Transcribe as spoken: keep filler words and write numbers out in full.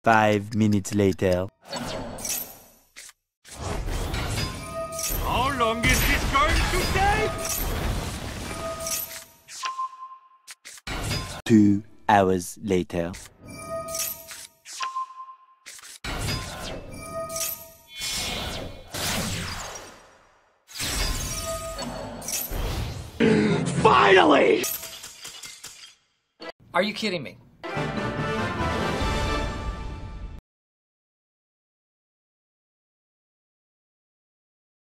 Five minutes later. How long is this going to take? Two hours later. Finally! Are you kidding me?